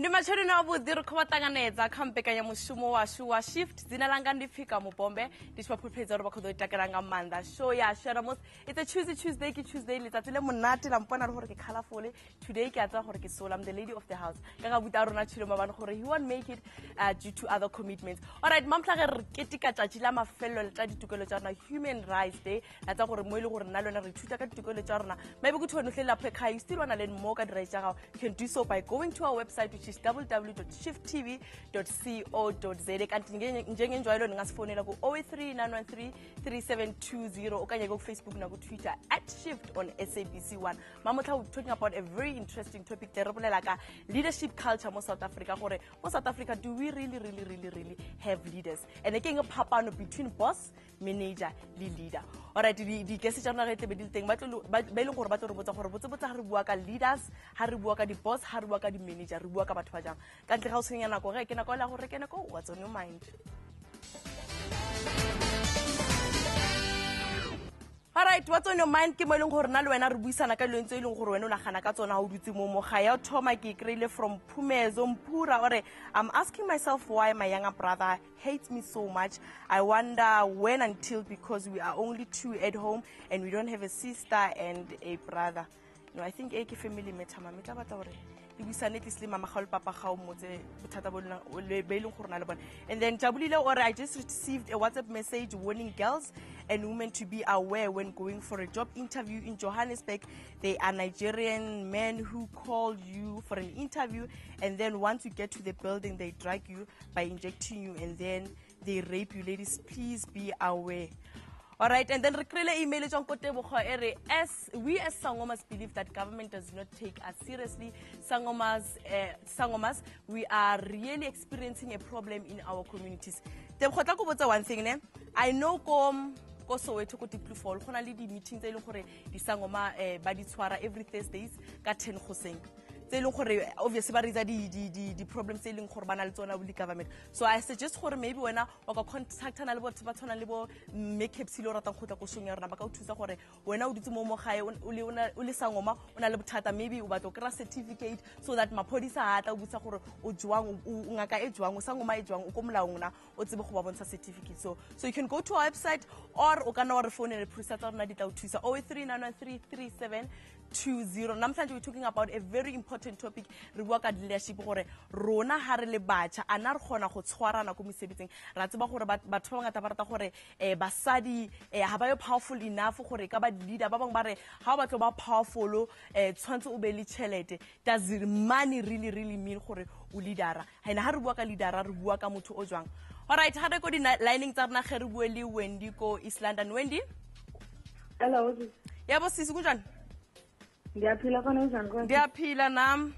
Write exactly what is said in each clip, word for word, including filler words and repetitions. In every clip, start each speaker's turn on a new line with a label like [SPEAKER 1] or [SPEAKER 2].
[SPEAKER 1] Ndi matshelo na vhuḓi ri khou ṱanganedza kha mbekanyamushumo washu wa shift dzina langa ndi Fika Mubombe ndi tshi vha phuphedza uri vha khou ḓo itakela nga maanḓa show yashu ya namusi. It's a Tuesday Tuesday ke Tuesday letsatsi le monate la mpona re gore ke colorful. Today ke a tsaya gore ke sola, I'm the lady of the house ka ga buta rona tshilo mabane gore he won't make it uh, due to other commitments. All right, mamtla ge re ketika tšatši la mafelo le tsa ditokelo tša rona Human Rights Day la tsa gore mo ile gore nna lona re ithuta ka ditokelo tša rona. Maybe go thone hle la pheka you still wanna learn more ka dire tša gago. You can do so by going to our website which is w w w dot shift t v dot co dot z a kanti njengenjwayelo ningasifowunela ku zero eight three nine one three three seven two zero okanye ku Facebook na ku Twitter at shift on S A B C one. Mamotla we're talking about a very interesting topic there bolela ka leadership culture mo South Africa gore mo South Africa do we really really really really have leaders and again a phapano between boss manager le leader. All right, di di ke se tsana re tle be di teng ba tlo ba ile gore ba tlo re botsa gore botse botsa re bua ka leaders ha re bua ka di boss ha re bua ka di manager re bua ka batho ba jang ka ntle ga o senya nako ge ke nako la gore ke nako what's on your mind. All right, what's on your mind ke mo ileng gore na le wena re buisana ka lentse ileng gore wena o nagana ka tsona ha o dutse mo mo ga ya thoma ke kreile from Phumezo Mpura ore I'm asking myself why my younger brother hates me so much. I wonder when until because we are only two at home and we don't have a sister and a brother. No, I think eke family matter mama tla batla gore di buisane at least le mama ga le papa ga o motse bothata bo le be ileng gore na le bona. And then Jabulile ore I just received a WhatsApp message warning girls and women to be aware when going for a job interview in Johannesburg. They are Nigerian men who call you for an interview and then once you get to the building they drag you by injecting you and then they rape you. Ladies, please be aware. All right, and then recreate email as we as Sangomas believe that government does not take us seriously. Sangomas, uh, Sangomas, we are really experiencing a problem in our communities. One thing, ne? I know kom ko Soweto ko Diplofol go na le di meetings tse e leng gore di Sangoma ba di tshwara every Thursdays ka ten goseng. Obviously ba riza di di di di problems tse e leng gore bana le tsona with government. So I suggest gore maybe wena wa ka contact na le botho ba tshwana le bo makeup silo ratang go tla go shong ya rena ba ka o thusa gore wena o ditse mo mo gae o le o le Sangoma o na le bothata maybe o batla go kra certificate so that maphodisa ha tla o butsa gore o jwang o ngaka e jwang o Sangoma e jwang o ko molaong na o tsebe go ba bontsha certificate. So so you can go to our website or o kana wa re phone le producer tsa rena di tla o thusa zero eight three nine one three three seven two zero. Namhlanje we're talking about a very important topic re bua ka leadership gore rona ha re le batjha ana re khona go tshwarana go mesebetsing ra tseba gore batho ba ngata ba rata gore eh basadi eh ha ba yo powerful enough gore ka ba leader ba bang ba re ha ba tlo ba powerful eh tshwantse o be le chelete. Does money really really mean gore o leadera ha ina ha re bua ka leadera re bua ka motho o jwang. All right, ha re go di lining tsa rena ge re bua le Wendy ko East London. Wendy,
[SPEAKER 2] hello.
[SPEAKER 1] Ya bo sisi kunjani?
[SPEAKER 2] Ndiyaphila khona unjani konke?
[SPEAKER 1] Ndiyaphila nam.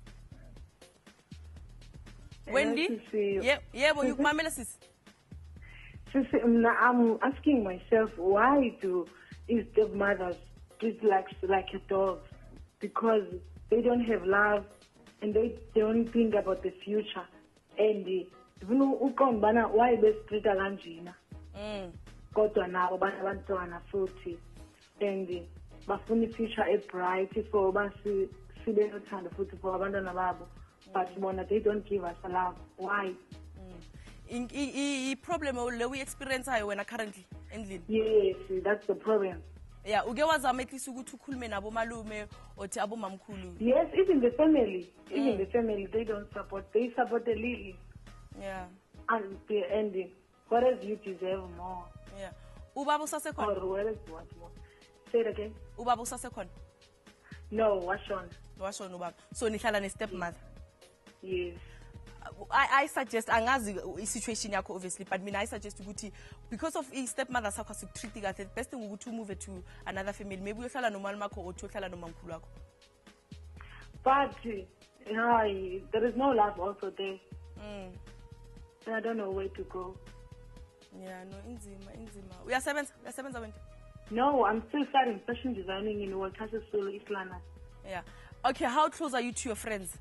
[SPEAKER 1] Wendy? Yeah, yebo ukumamela sisi.
[SPEAKER 2] Sisi mna I'm asking myself why do these stepmothers treat like like a dog? Because they don't have love and they don't think about the future. And even uqombana why best treat kanjina. Mm. Kodwa nabo bana bantwana futhi and bafuna future e bright for basi sibe nothando futhi for abantwana babo but bona they don't give us love. Why?
[SPEAKER 1] In i problem le we experience hayo wena currently endlini.
[SPEAKER 2] Yes, that's the problem.
[SPEAKER 1] Yeah, uke wazama etlisa ukuthi ukhulume nabo malume othi abo mamkhulu.
[SPEAKER 2] Yes, even the family, even mm. the family they don't support. They support the league.
[SPEAKER 1] Yeah.
[SPEAKER 2] And the ending. Whereas you deserve more.
[SPEAKER 1] Yeah. Ubaba usasekhona.
[SPEAKER 2] Or whereas what more? Say it again.
[SPEAKER 1] Ubaba usasekhona.
[SPEAKER 2] No, washon.
[SPEAKER 1] Washon ubaba. So nihlala ne stepmother.
[SPEAKER 2] Yes.
[SPEAKER 1] I, I suggest angazi situation yakho obviously but mina I suggest ukuthi because of a stepmother sakho su treat kahle the best thing ukuthi move to another family maybe uyohlala nomama makho othi uyohlala nomamkhulu wakho.
[SPEAKER 2] But hi, there is no love also there. Mm. I don't know where to go.
[SPEAKER 1] Yeah, no, inzima, inzima. Uyasebenza, uyasebenza wena?
[SPEAKER 2] No, I'm still studying fashion designing in Walter Sisulu, East London.
[SPEAKER 1] Yeah. Okay, how close are you to your friends?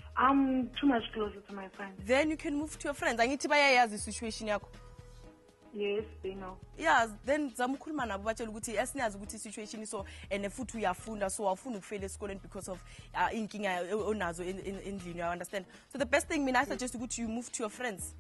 [SPEAKER 2] I'm too much closer to my friends.
[SPEAKER 1] Then you can move to your friends. I need to buy the situation yakho.
[SPEAKER 2] Yes, they know.
[SPEAKER 1] Yeah, then zamukhuluma nabo batshela ukuthi asinazi ukuthi situation so and futhi uyafunda so awufuni ukufela esikoleni because of uh, inkinga onazo endlini, you understand? So the best thing mina I suggest ukuthi you move to your friends.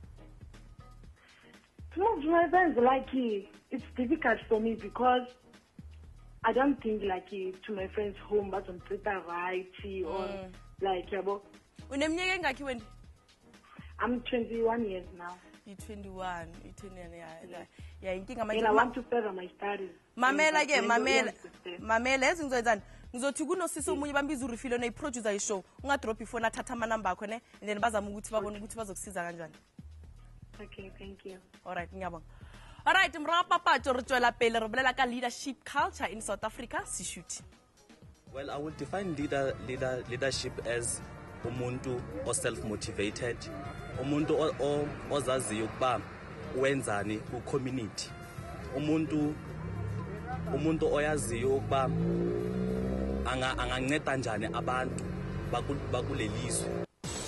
[SPEAKER 2] To move to my friends, like it's difficult for me because I don't think like to my friends' home but on Twitter right or like yabo.
[SPEAKER 1] Unemnyaka engakhi wena?
[SPEAKER 2] I'm twenty-one years now.
[SPEAKER 1] You're twenty-one. You're twenty-one. Yeah, yeah. Inkinga manje.
[SPEAKER 2] And I want to further my studies.
[SPEAKER 1] Mamela ke, mamela. Mamela ezi ngizoyenzani? Ngizothi kunosisi omunye bambiza urifile na iproducer ishow. Unga drop ifone athatha ama number akho ne and then bazama ukuthi babone ukuthi bazokusiza kanjani.
[SPEAKER 2] Okay, thank you.
[SPEAKER 1] All right, ngiyabonga. All right, mra papa re tswela pele re bolela ka leadership culture in South Africa. Si shoot.
[SPEAKER 3] Well, I would define leader, leader, leadership as umuntu o self-motivated, umuntu ozaziyo ukuba wenzani ku community, umuntu umuntu oyaziyo ukuba anga anganceda njani abantu bakulelizwe.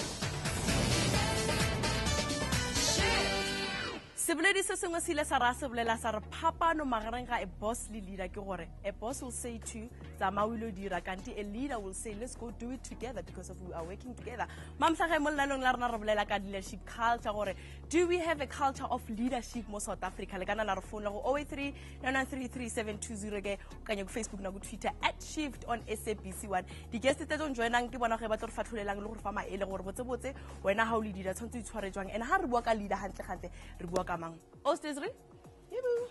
[SPEAKER 1] Sebeledi se sengwe se ile sa ra se bolela sa re phapano magareng ga a boss le leader ke gore a boss will say to you zama o ile dira kanti a leader will say let's go do it together because of we are working together. Mamhlage mo llanong la rena re bolela ka leadership culture gore do we have a culture of leadership mo South Africa? Le kana na re phone go zero eight three nine nine three three seven two zero ke kanye go Facebook na go Twitter at shift on S A B C one. Di guest tse tso joinang ke bona ge ba tlo re fatholelang le gore fa maele gore botse botse wena ha o le leader tshwantse o itshware jwang and ha re bua ka leader hantle hantle re bua ka mang. Oh, Stezri? Yibu.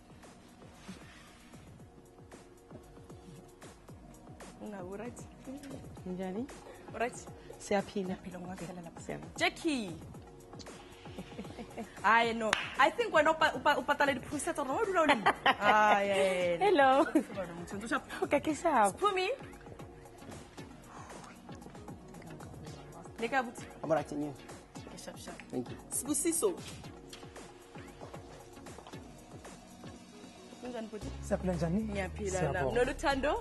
[SPEAKER 1] No, right.
[SPEAKER 4] Njani?
[SPEAKER 1] Right.
[SPEAKER 4] Siyaphila.
[SPEAKER 1] Jackie. I know. I think when upatala di preset or no do no. Ah, yeah.
[SPEAKER 4] Hello. Okay, kisa.
[SPEAKER 1] Pumi. Leka but.
[SPEAKER 4] Amara tinyo.
[SPEAKER 1] Shap shap.
[SPEAKER 4] Thank you.
[SPEAKER 1] Sibusiso. Njani puti?
[SPEAKER 5] Siyaphila njani?
[SPEAKER 1] Ngiyaphila na. Noluthando?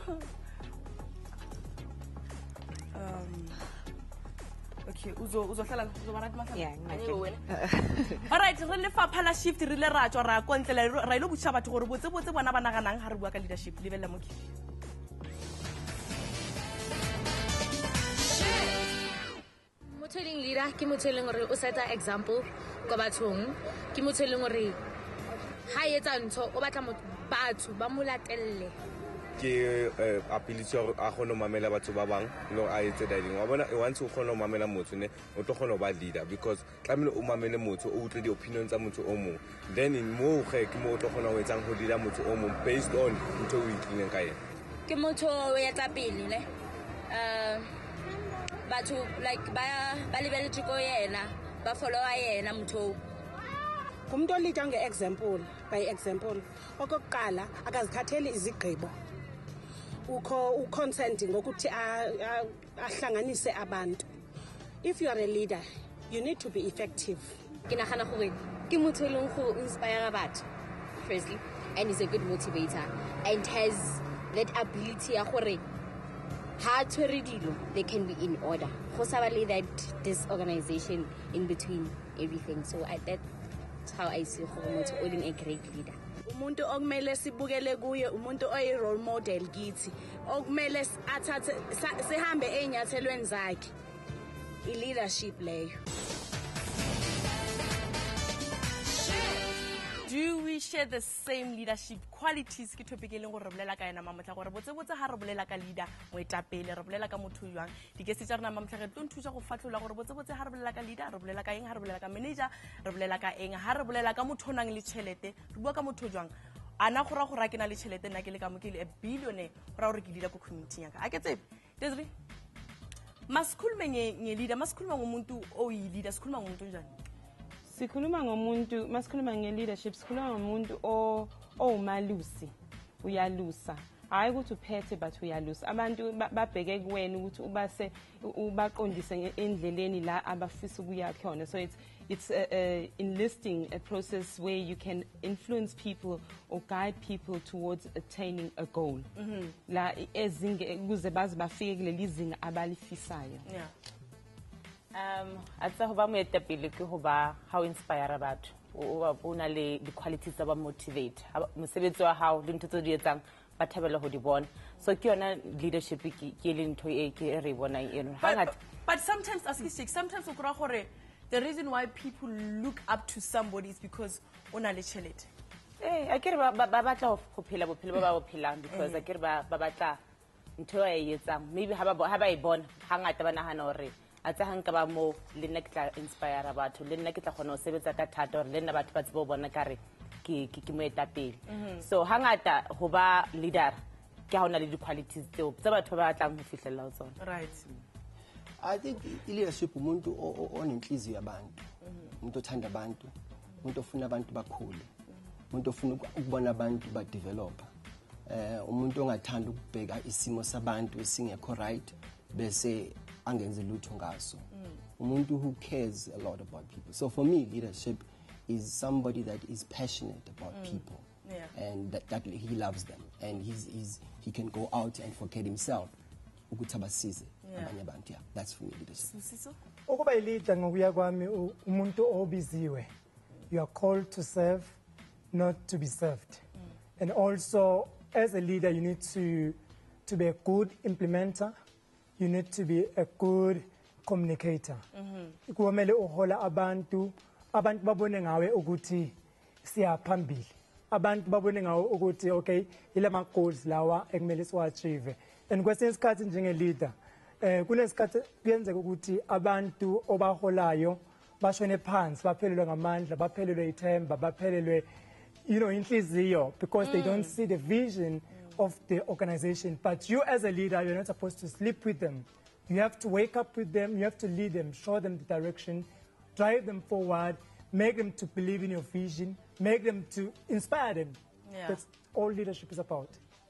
[SPEAKER 1] Um Okay, uzo uzohlala uzoba right masa.
[SPEAKER 4] Yeah,
[SPEAKER 1] ngiyakhe. All right, re le fapha la shift re le ra tswa ra kontlela ra ile butsa batho gore botse botse bona bana ganang ha re bua ka leadership le bella moki.
[SPEAKER 6] Motheling leader ke motheling gore o set a example go bathong, ke motheling gore ha etsa ntho o batla batho ba mo latelle.
[SPEAKER 7] Ke ability a gona mamela batho ba bang no a etse dialing wa bona once o gona mamela motho ne o tlo gona ba leader because tlamile o mamele motho o utlwe di opinions tsa motho o mong then in mo ge ke mo o tlo gona o etsang go leader motho o mong based on ntho o itlileng ka yena
[SPEAKER 6] ke motho o etsa pele ne uh batho like ba ba lebeletse go yena ba follow yena motho
[SPEAKER 8] umuntu olida ngeexample by example okokuqala akazithatheli izigqibo ukho uconsent ngokuthi ahlanganise abantu. If you are a leader you need to be effective.
[SPEAKER 6] Ke nagana gore ke motho eleng go inspire batho firstly and is a good motivator and has that ability ya gore ha tshwere dilo they can be in order go sa ba le that disorganization in between everything. So I that That's how I see umuntu oling a great leader.
[SPEAKER 8] Umuntu okumele sibukele kuye umuntu oyi role model kithi okumele athathe sihambe enyathelweni zakhe I leadership leyo.
[SPEAKER 1] Do we share the same leadership qualities? Ke topic eleng gore re bolela ka ena mamotla gore botse botse ha re bolela ka leader moetapele re bolela ka motho jwang di ke se tsa rena mamotla re tlo nthusa go fatlola gore botse botse ha re bolela ka leader re bolela ka eng ha re bolela ka manager re bolela ka eng ha re bolela ka motho nang le tšhelete re bua ka motho jwang ana gora go ra ke na le tšhelete nna ke le ka mo ke le a billionaire gora gore ke leader ko community yaka a ke tsebe Desiree maskhulme nge leader maskhulma ngomuntu o yi leader sikhuluma ngomuntu njani
[SPEAKER 4] sikhuluma ngomuntu masikhuluma nge-leadership sikhuluma ngomuntu owumalusi uyalusa hayi ukuthi uphethe but uyalusa abantu babheke kuwena ukuthi ubase ubaqondise endleleni la abafisa ukuya khona. So it's it's uh, uh, enlisting a process where you can influence people or guide people towards attaining a goal la ezinge ukuze bazi bafike kuleli zinga abalifisayo.
[SPEAKER 1] Yeah.
[SPEAKER 9] Um, atsa ho ba moetapele ke ho ba how inspire batho
[SPEAKER 5] o na le di-qualities tsa ba motivate mosebetsi wa hao le ntho tse di etsang ba thabela ho di bona so ke yona leadership ke ke le ntho e ke re bonang eno
[SPEAKER 1] but, but sometimes as six sometimes o kra gore the reason why people look up to somebody is because ona le chelete
[SPEAKER 5] eh a ke re ba batla go phela bophelo ba ba bo phelang because a ke re ba batla ntho e etsang maybe ha ba ha ba e bona hangata ba nahana hore a tsa hang ka ba mo le nna ke tla inspire batho le nna ke tla kgona ho sebetsa ka thata hore le nna batho ba tsebo bona kare ke ke mo etapele so hangata ho ba leader ke ha ona le di-qualities tseo tsa batho ba batlang ho fihlella ho tsona
[SPEAKER 1] right
[SPEAKER 9] I think leadership umuntu onenhliziyo yabantu umuntu othanda abantu umuntu ofuna abantu bakhule umuntu ofuna ukubona abantu ba develop eh umuntu ongathanda ukubheka isimo sabantu esingekho right bese angenze lutho ngaso umuntu who cares a lot about people so for me leadership is somebody that is passionate about mm. people
[SPEAKER 1] yeah.
[SPEAKER 9] and that, that he loves them and he's, he's he can go out and forget himself ukuthi abasize abanye abantu yeah that's for me leadership
[SPEAKER 10] ukuba leader ngokuya kwami umuntu obiziwe you are called to serve not to be served mm. and also as a leader you need to to be a good implementer you need to be a good communicator kumele uhola abantu abantu babone ngawe ukuthi siyaphambili abantu babone ngawe ukuthi okay ilama goals lawa ekumele siwachieve and kwesinye isikhathi njenge leader eh kunesikhathi kuyenzeka ukuthi abantu obaholayo bashone phansi baphelelwe ngamandla baphelelwe ithemba baphelelwe you know inhliziyo because mm. they don't see the vision mm. of the organization but you as a leader you're not supposed to sleep with them you have to wake up with them you have to lead them show them the direction drive them forward make them to believe in your vision make them to inspire them
[SPEAKER 1] yeah.
[SPEAKER 10] That's all leadership is about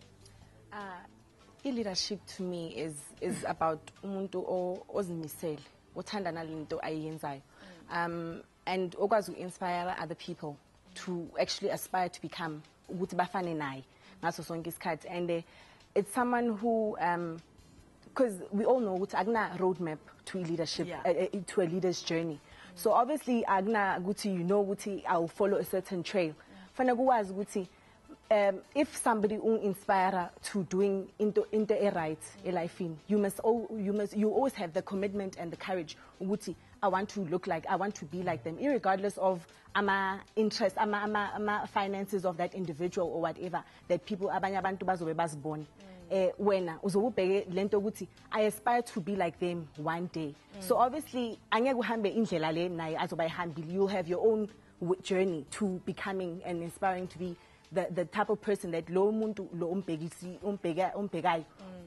[SPEAKER 4] uh leadership to me is is about umuntu ozimisele othanda nalento ayenzayo um and okwazi inspire other people to actually aspire to become ukuthi bafane naye ngaso sonke isikhathi and uh, it's someone who um because we all know ukuthi akuna roadmap to leadership
[SPEAKER 1] yeah.
[SPEAKER 4] uh, uh, to a leader's journey mm. so obviously akuna ukuthi you know ukuthi I'll follow a certain trail fana kuwazi ukuthi um if somebody un inspire to doing into into a right mm. life in you must all you must you always have the commitment and the courage ukuthi I want to look like I want to be like them irregardless of ama interest ama ama, ama finances of that individual or whatever that people abanye abantu bazobe bazibona eh wena uzobubheke lento ukuthi I aspire to be like them one day mm. so obviously angeke uhambe indlela le naye azobayihambile you'll have your own journey to becoming and inspiring to be the the type of person that lo muntu lo umbhekisi umbheka umbhekayo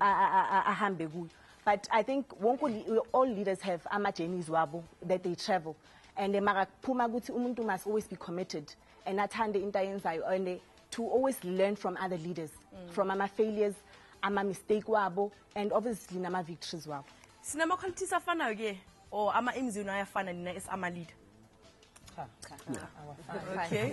[SPEAKER 4] ahambe kuyo but I think all leaders have ama journeys wabo that they travel and makaphuma ukuthi umuntu must always be committed and athande into ayenzayo and to always learn from other leaders mm. from ama failures ama mistake wabo and obviously nama victories wabo
[SPEAKER 1] sinama qualities afanayo ke or ama aims yona ayafana nina as ama leader okay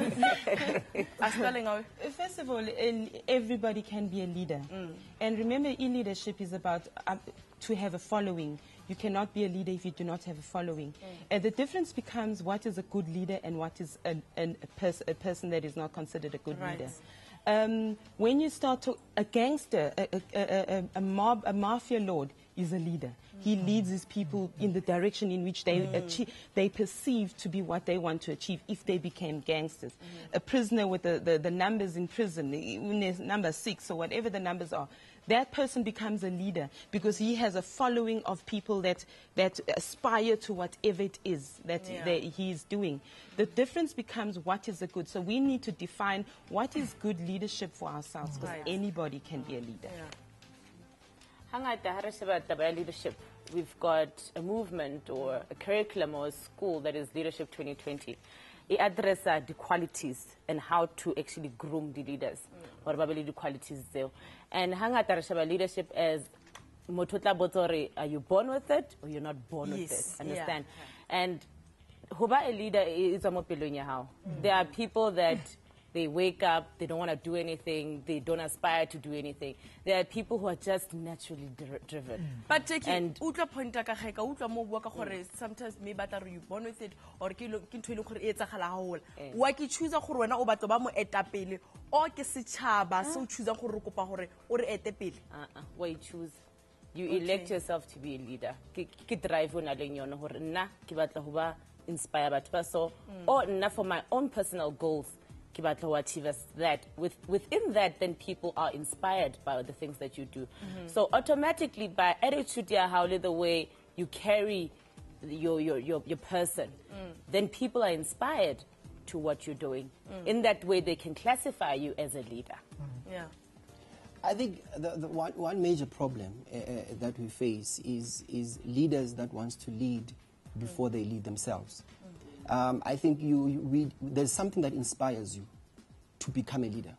[SPEAKER 4] first of all everybody can be a leader mm. and remember e-leadership is about uh, to have a following you cannot be a leader if you do not have a following mm. and the difference becomes what is a good leader and what is an, an, a, pers a person that is not considered a good
[SPEAKER 1] right.
[SPEAKER 4] leader um, when you start to a gangster a, a, a, a mob a mafia lord is a leader. Mm. He leads his people in the direction in which they mm. achieve, they perceive to be what they want to achieve if they became gangsters. Mm. A prisoner with the, the, the numbers in prison, number six or whatever the numbers are, that person becomes a leader because he has a following of people that, that aspire to whatever it is that, yeah. that he is doing. The difference becomes what is a good. So we need to define what is good leadership for ourselves because right. anybody can be a leader.
[SPEAKER 1] Yeah.
[SPEAKER 5] Leadership. We've got a movement or a curriculum or a school that is Leadership twenty twenty. It addresses the qualities and how to actually groom the leaders. What about the qualities there? And hangata leadership as mototla botori, are you born with it or you're not born yes. with it? Understand? Yeah. And whoba a leader is a mopilunya how. There are people that They wake up, they don't want to do anything, they don't aspire to do anything. There are people who are just naturally dri driven.
[SPEAKER 1] Mm. But Jackie, utla pointa ka kheka utla mo bua ka gore sometimes me batla you born with it or ke ke ntho ile gore e etsagala haholo. Wa ke choose gore wena o batla ba mo etapele o ke setšhaba se o choose gore kopa gore o re etepele.
[SPEAKER 5] Uh uh, why you choose? You okay. elect yourself to be a leader. Ke ke drive ona le nyone gore nna ke batla ho ba inspire batho ba so or nna for my own personal goals. To achieve that. With, within that, then people are inspired by the things that you do. Mm-hmm. So automatically, by attitude, how the way you carry your, your, your, your person, mm. then people are inspired to what you're doing. Mm. In that way, they can classify you as a leader.
[SPEAKER 1] Mm. Yeah.
[SPEAKER 9] I think the, the one, one major problem uh, uh, that we face is, is leaders that wants to lead before mm. they lead themselves. Um, I think you, you we, there's something that inspires you to become a leader.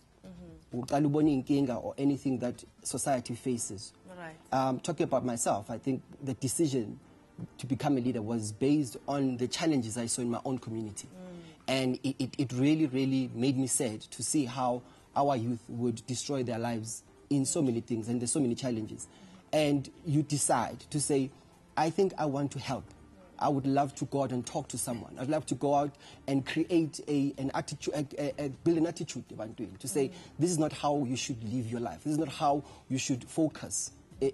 [SPEAKER 9] Mm-hmm. Or anything that society faces.
[SPEAKER 1] Right.
[SPEAKER 9] Um, talking about myself, I think the decision to become a leader was based on the challenges I saw in my own community. Mm. And it, it, it really, really made me sad to see how our youth would destroy their lives in so many things, and there's so many challenges. And you decide to say, I think I want to help. I would love to go out and talk to someone. I'd love to go out and create a, an attitude, a, a, a, build an attitude about doing, to say, this is not how you should live your life. This is not how you should focus.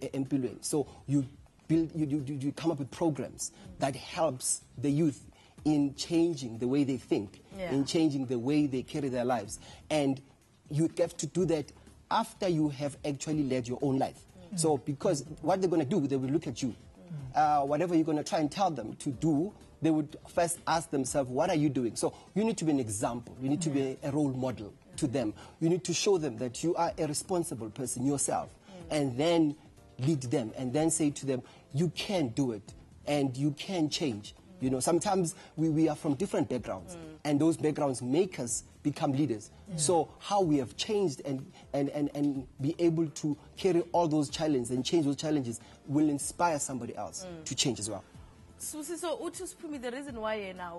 [SPEAKER 9] So you build, you, you, you come up with programs that helps the youth in changing the way they think,
[SPEAKER 1] yeah.
[SPEAKER 9] in changing the way they carry their lives. And you have to do that after you have actually led your own life. Mm-hmm. So because what they're going to do, they will look at you. Uh, whatever you're going to try and tell them to do, they would first ask themselves, what are you doing? So you need to be an example. You need to be a, a role model to them. You need to show them that you are a responsible person yourself, and then lead them, and then say to them, you can do it, and you can change. You know, sometimes we, we are from different backgrounds, and those backgrounds make us become leaders. So how we have changed and, and, and, and be able to carry all those challenges and change those challenges will inspire somebody else mm. to change as well.
[SPEAKER 1] So, so, so Utus, the reason why now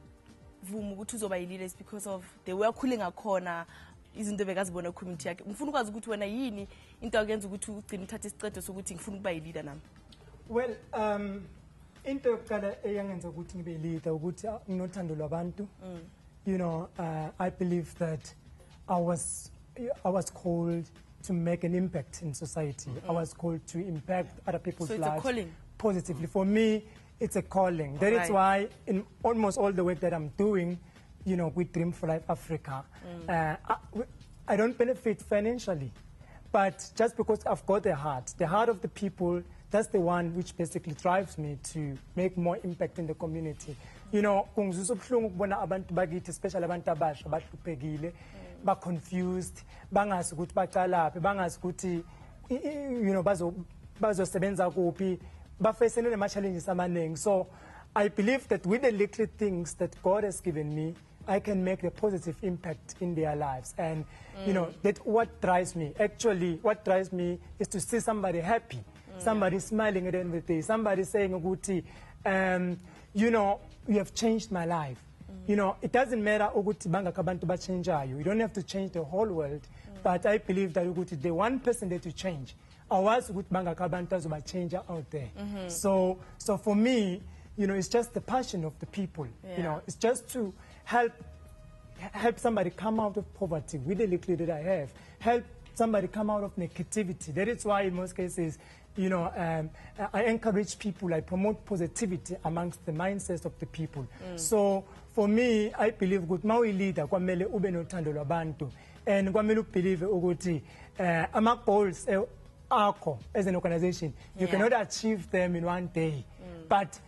[SPEAKER 1] is because of they were cooling a corner. Isn't the Vegas Bono community? Mfunuka's good when I yini into against good to Trinitatis Stratus, so good thing by leader.
[SPEAKER 10] Well, um, into Kala Young and so good to be leader, good not Abantu. You know, uh, I believe that I was, I was called to make an impact in society. Mm-hmm. I was called to impact other people's
[SPEAKER 1] so it's
[SPEAKER 10] lives
[SPEAKER 1] a calling.
[SPEAKER 10] Positively. For me, it's a calling. That right. is why in almost all the work that I'm doing, you know, with Dream for Life Africa, mm. uh, I, I don't benefit financially. But just because I've got the heart, the heart of the people, that's the one which basically drives me to make more impact in the community. You know, especially abantu abasha bahluphekile, ba confused, bangazi ukuthi baqala phi, bangazi ukuthi you know bazo bazosebenza kuphi, bafacele nama challenges amaningi. So I believe that with the little things that God has given me, I can make a positive impact in their lives. And mm. you know, that what drives me. Actually, what drives me is to see somebody happy, mm. somebody smiling at the end of the day, somebody saying, Uguti, um, you know, you have changed my life. Mm. You know, it doesn't matter Uguti banga kabantu ba change you. You don't have to change the whole world. Mm. But I believe that Uguti, the one person that you change, I was Uguti banga kabantu ba change out there. Mm-hmm. So, so for me, you know, it's just the passion of the people. Yeah. You know, it's just to help help somebody come out of poverty with the little that I have. Help somebody come out of negativity. That is why in most cases, you know, um, I encourage people, I promote positivity amongst the mindsets of the people. Mm. So for me, I believe good maui leader kwamele ube nothando lwabantu and kwamele ubelieve ukuthi ama goals akho as an organization, you yeah. cannot achieve them in one day. Mm. But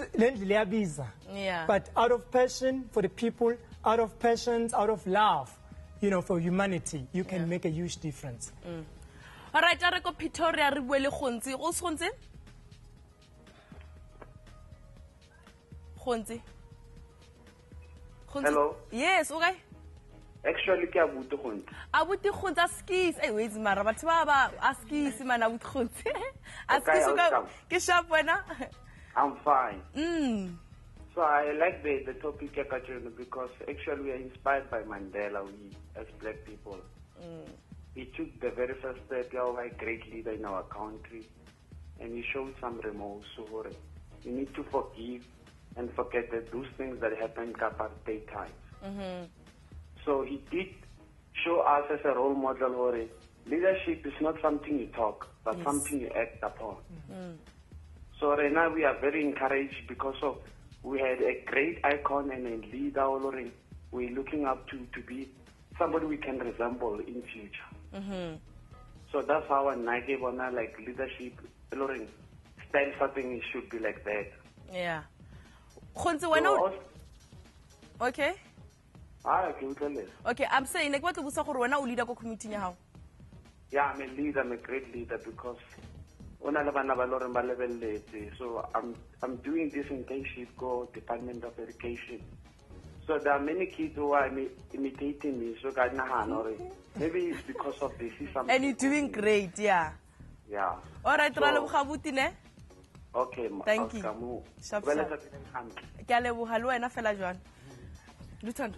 [SPEAKER 10] Yeah. But out of passion for the people, out of passion, out of love, you know, for humanity, you can yeah. make a huge difference.
[SPEAKER 1] Mm. All right, I go Pretoria re bua le Khonzi. O Khonzi? Khonzi.
[SPEAKER 11] Hello.
[SPEAKER 1] Yes, okay.
[SPEAKER 11] Actually, ke abuti Khonzi.
[SPEAKER 1] Abuti Khonzi askis. Eh, wait, mara batho ba ba askis mana abuti Khonzi. Askis o ka ke sharp wena.
[SPEAKER 11] I'm fine.
[SPEAKER 1] Mm.
[SPEAKER 11] So I like the, the topic because actually we are inspired by Mandela, we as black people. Mm. He took the very first step, you are a great leader in our country, and he showed some remorse. So you need to forgive and forget that those things that happened in apartheid times. Mm-hmm. So he did show us as a role model or leadership is not something you talk, but yes. something you act upon. Mm-hmm. So right now we are very encouraged because of we had a great icon and a leader already we're looking up to to be somebody we can resemble in future. Mm-hmm. So that's how I wanna like leadership already style something it should be like that.
[SPEAKER 1] Yeah.
[SPEAKER 11] So
[SPEAKER 1] okay.
[SPEAKER 11] Ah, okay,
[SPEAKER 1] okay, I'm saying like what was a leader community now?
[SPEAKER 11] Yeah, I'm a leader, I'm a great leader because so I'm I'm doing this internship go Department of Education. So there are many kids who are imitating me. So maybe it's because of this.
[SPEAKER 1] And you're doing great, yeah.
[SPEAKER 11] Yeah.
[SPEAKER 1] All right,
[SPEAKER 11] so, okay.
[SPEAKER 1] Thank you. Shop, shop.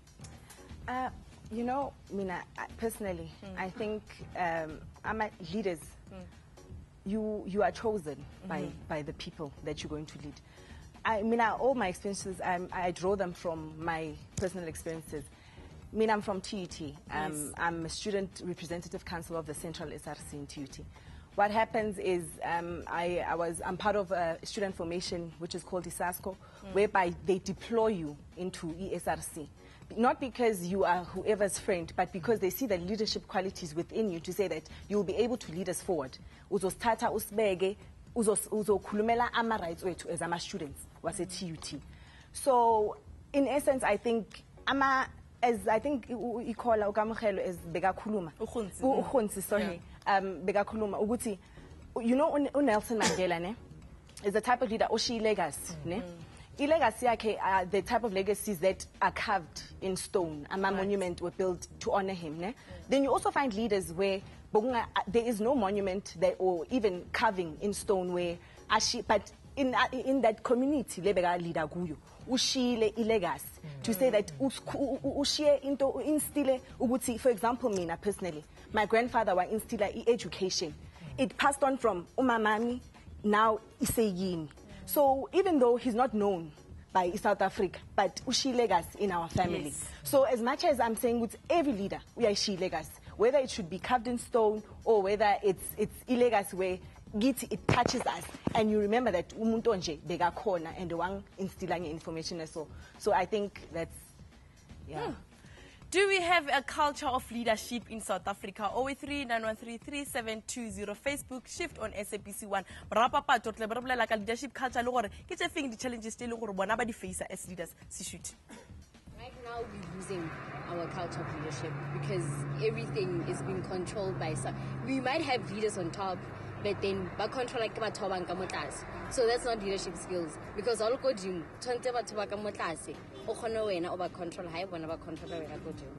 [SPEAKER 5] Uh, you know, Mina, personally, mm. I think um, I'm a leaders. Mm. You you are chosen mm-hmm. by by the people that you're going to lead. I mean, all my experiences, I'm, I draw them from my personal experiences. I mean, I'm from T U T. Um, yes. I'm a student representative council of the Central S R C in T U T. What happens is um, I, I was I'm part of a student formation which is called ISASCO, mm. whereby they deploy you into E S R C. Not because you are whoever's friend, but because they see the leadership qualities within you to say that you will be able to lead us forward. Uzosthatha usibeke, uzokhulumela ama rights wethu as ama students was a T U T. So in essence, I think ama as I think ikhola ukamkhelo as bekakhuluma. Ukhonsi, sorry. Um bekakhuluma ukuthi you know uNelson Mandela ne is the type of leader oshi legacy ne. Legacy, uh, the type of legacies that are carved in stone, a right. monument were built to honor him. Ne? Mm. Then you also find leaders where uh, there is no monument that, or even carving in stone where, but in uh, in that community, lebega leader guyu, ushile ilegas to say that ushie into instile uguti. For example, me personally, my grandfather was instiller education. It passed on from umamami now iseyini. So even though he's not known by South Africa, but ushi legacy in our family. Yes. So as much as I'm saying with every leader, we are ushi legacy, whether it should be carved in stone or whether it's it's illegacy where it touches us, and you remember that umuntu onje bega corner and the one instilling information as well. So I think that's yeah. Hmm.
[SPEAKER 1] Do we have a culture of leadership in South Africa? zero eight three nine one three three seven two zero. Facebook shift on S A B C one. Rapa totle barabla like leadership culture lo gore ke tse feng di challenges tse le gore bona ba di face as leaders se shoot.
[SPEAKER 6] Right now we're losing our culture of leadership because everything is being controlled by some. We might have leaders on top, but then ba control like ba thoba nka motlase. So that's not leadership skills because all go gym tshwantse ba thoba ka motlase o khona wena o ba control ha e bona ba control wena go gym.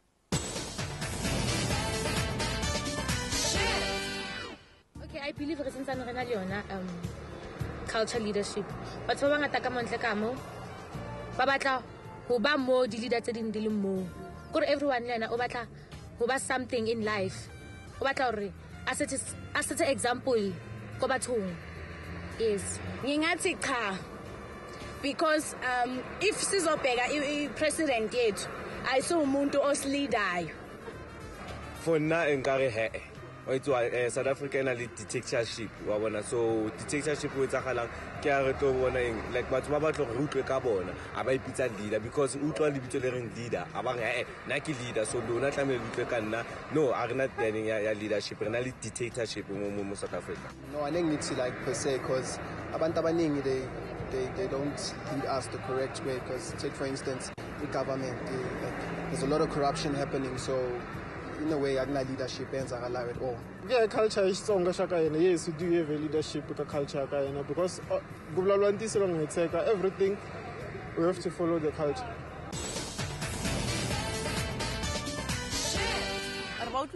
[SPEAKER 12] Okay, I believe re sentse re na le yona um culture leadership. Batho ba ngata ka montle ka mo ba batla ho ba mo di leader tse ding di le mo. Gore everyone lena o batla ho ba something in life. O batla hore a set a set example ko bathong.
[SPEAKER 8] Yes, ngingathi cha, because um, if sizobheka i-president yethu ayise umuntu osleadayo.
[SPEAKER 7] For now engare he it's uh, South Africa na le dictatorship wa bona, so dictatorship o etsagalang ke a re tlo bona eng like batho ba batlo re utlwe ka bona a ba ipitsa leader because utlwa le bitso le reng leader a ba re eh na ke leader so lona tlamele utlwe ka nna no a rena planning ya leadership re na le dictatorship mo mo South Africa.
[SPEAKER 9] No, I think it's like per se because abantu abaningi they they they don't lead us the correct way, because take for instance the government, they, like, there's a lot of corruption happening, so in a way akuna leadership enzakalayo at all.
[SPEAKER 13] Yeah, culture is stronger shaka yena. Yes, we do have a leadership ka culture ka yena because kubulalwantisela ngetseka everything we have to follow the culture.
[SPEAKER 1] About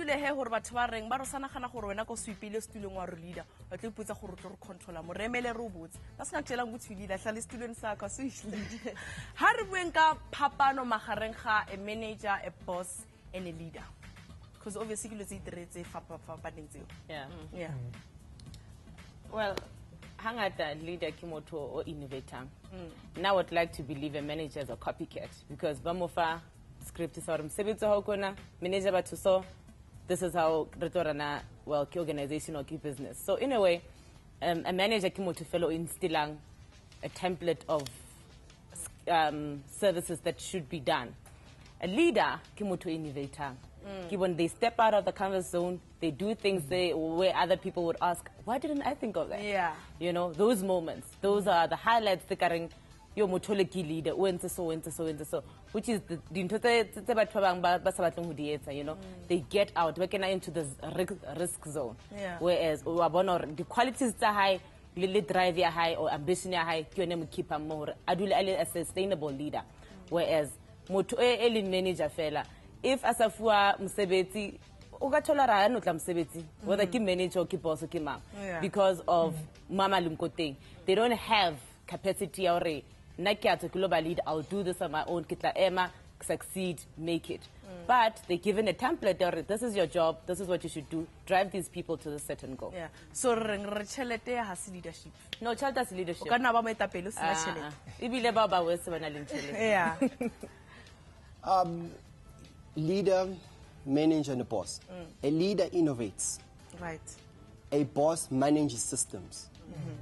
[SPEAKER 1] jwale he gore batho ba reng ba re sana gana gore wena go swipile stulong wa re leader wa tlo iputsa gore tlo re controller mo remele re botse that's not telling ukuthi leader hlale stulweni sa ka so leader ha re bueng ka phapano magareng ga a manager, a boss and a leader, because obviously ke lotse itiretse fapaneng tseo.
[SPEAKER 5] Yeah.
[SPEAKER 1] Yeah.
[SPEAKER 5] Well, hangata leader ke motho o innovator. Now I would like to believe a manager is a copycat, because bamofa script is our msebetsi ha kona manager batho so this is how retorana well ki organization or ki business. So in a way um, a manager ke motho fellow instilling a template of um, services that should be done. A leader ke motho innovator. Mm. When they step out of the comfort zone, they do things they, where other people would ask, why didn't I think of that?
[SPEAKER 1] Yeah.
[SPEAKER 5] You know, those moments, those are the highlights that are your motoleki leader, went so, went so, went so, which is the, you know, they get out, we can into the risk zone.
[SPEAKER 1] Yeah.
[SPEAKER 5] Whereas, the qualities are high, little drive are high, or ambition are high, you keep them more, a sustainable leader. Whereas, moto e manager fella, if asafua msebeti ukathola ra no tla msebeti whether ki manager or ki boss or ki mama because of mama lumkoteng they don't have capacity or na ke atso global lead I'll do this on my own kitla ema succeed make it mm. But they given a template or this is your job, this is what you should do, drive these people to the certain goal.
[SPEAKER 1] Yeah. So re chelete ha se leadership.
[SPEAKER 5] No, child has leadership.
[SPEAKER 1] O kana ba moetapele se na chelete.
[SPEAKER 5] Ibile ba ba we se bana le chelete.
[SPEAKER 1] Yeah.
[SPEAKER 9] Um, leader, manager, and a boss. Mm. A leader innovates.
[SPEAKER 1] Right.
[SPEAKER 9] A boss manages systems. Mm-hmm.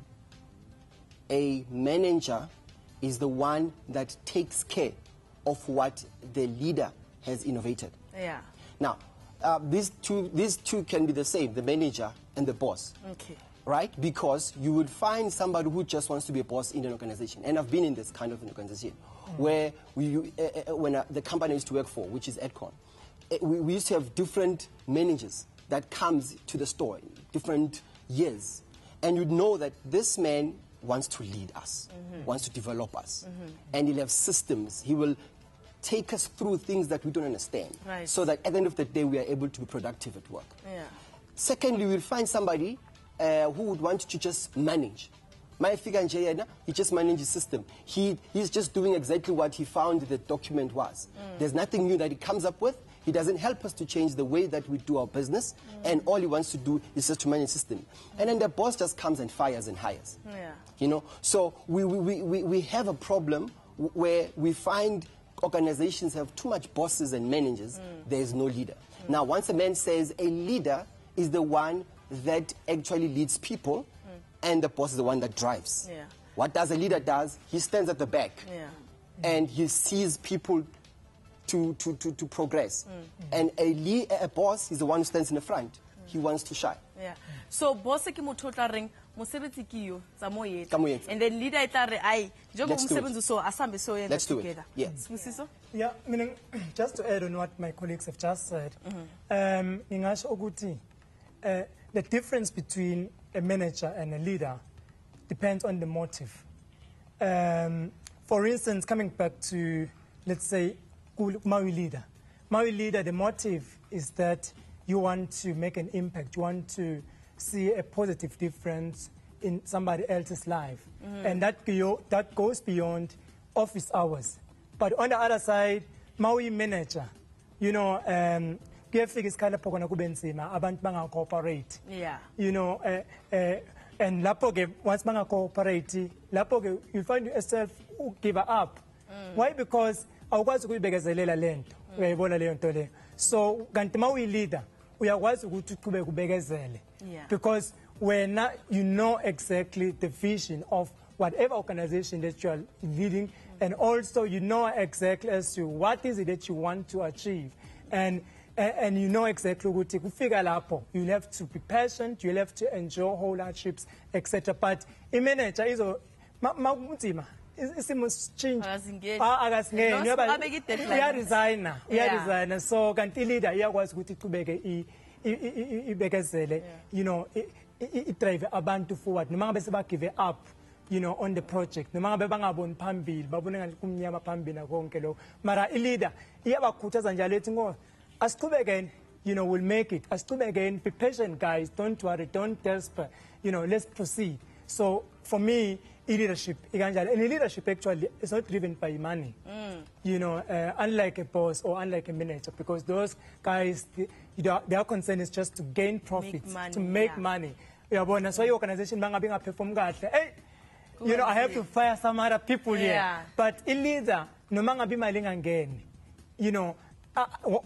[SPEAKER 9] A manager is the one that takes care of what the leader has innovated.
[SPEAKER 1] Yeah.
[SPEAKER 9] Now, uh, these two these two can be the same, the manager and the boss.
[SPEAKER 1] Okay.
[SPEAKER 9] Right? Because you would find somebody who just wants to be a boss in an organization. And I've been in this kind of an organization mm. where we, uh, uh, when uh, the company I used to work for, which is Edcon, uh, we, we used to have different managers that comes to the store, different years. And you'd know that this man wants to lead us, mm-hmm. wants to develop us. Mm-hmm. And he'll have systems. He will take us through things that we don't understand.
[SPEAKER 1] Right.
[SPEAKER 9] So that at the end of the day, we are able to be productive at work.
[SPEAKER 1] Yeah.
[SPEAKER 9] Secondly, we'll find somebody Uh, who would want to just manage. My figure he just manages the system. He, he's just doing exactly what he found the document was. Mm. There's nothing new that he comes up with. He doesn't help us to change the way that we do our business. Mm. And all he wants to do is just to manage the system. Mm. And then the boss just comes and fires and hires.
[SPEAKER 1] Yeah.
[SPEAKER 9] You know, so we, we, we, we have a problem where we find organizations have too much bosses and managers. Mm. There is no leader. Mm. Now, once a man says a leader is the one that actually leads people, mm. and the boss is the one that drives.
[SPEAKER 1] Yeah.
[SPEAKER 9] What does a leader does? He stands at the back,
[SPEAKER 1] yeah.
[SPEAKER 9] and he sees people to, to, to, to progress.
[SPEAKER 1] Mm.
[SPEAKER 9] And a, lead, a boss is the one who stands in the front. Mm. He wants to shine.
[SPEAKER 1] Yeah. So boss ke motho tla reng mosebetsi ke yo tsa mo yetsa.
[SPEAKER 9] Ka mo yetsa.
[SPEAKER 1] And then leader tla re ai jogo mosebetsi so asambe so yenza
[SPEAKER 9] Let's do it.
[SPEAKER 1] together.
[SPEAKER 9] Yeah.
[SPEAKER 1] Sibusiso?
[SPEAKER 10] Yeah, meaning just to add on what my colleagues have just said.
[SPEAKER 1] Mm-hmm.
[SPEAKER 10] Um ngingasho ukuthi uh, the difference between a manager and a leader depends on the motive. Um, for instance, coming back to, let's say, Maui leader. Maui leader, the motive is that you want to make an impact. You want to see a positive difference in somebody else's life. Mm-hmm. And that, that goes beyond office hours. But on the other side, Maui manager, you know, um, kuyafika isikhala phokona kube nzima abantu banga cooperate.
[SPEAKER 1] Yeah.
[SPEAKER 10] You know, uh, uh, and lapho ke once banga cooperate, lapho ke you find yourself give up. Mm. Why? Because awukwazi ukuyibekezelela lento. Uyayibona leyo nto le. So kanti mawu leader uyakwazi ukuthi uqhubeke ubekezele.
[SPEAKER 1] Yeah.
[SPEAKER 10] Because when you know exactly the vision of whatever organization that you are leading, mm. and also you know exactly as to what is it that you want to achieve. And And, and you know exactly what you figure out. You'll have to be patient, you'll have to enjoy whole hardships, et cetera. But a manager is a it's must change. Agasingeni. Uya resign. Uya resign. So kanti leader iyakwazi ukuthi iqhubeke ibekezele, you know, I drive abantu forward. Noma ngabe seba give up, you know, on the project. Noma ngabe bangaboni phambili, babone ngathi kumnyama phambili konke lokho. Mara I leader iyabakhuthaza njalo ethi ngo asiqhubekeni you know, will make it. As to again, be patient, guys. Don't worry. Don't despair. You know, let's proceed. So for me, leadership, and leadership actually is not driven by money. Mm. You know, uh, unlike a boss or unlike a manager, because those guys, they, their concern is just to gain profits, make money, to make yeah. money. Yeah, but that's why your organization banga perform hey, you know, I have to fire some other people yeah. here. But a leader, no manga be maling again. You know, uh,